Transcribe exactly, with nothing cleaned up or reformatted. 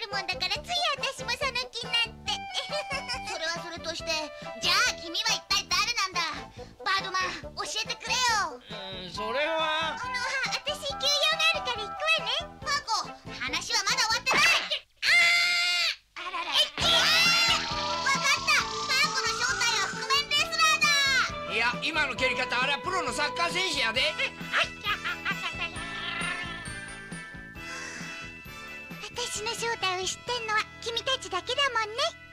るもんだからつい私もその気になって。それはそれとして、じゃあ君は一体誰なんだ。バードマン、教えてくれよ。 うん、それはあの、私休養があるから行くわね。パーコ、話はまだ終わってない。あーあらら。えっちわかった。パーコの正体は覆面レスラーだ。 いや、今の蹴り方、あれはプロのサッカー選手やで。 私の正体を知ってんのは君たちだけだもんね。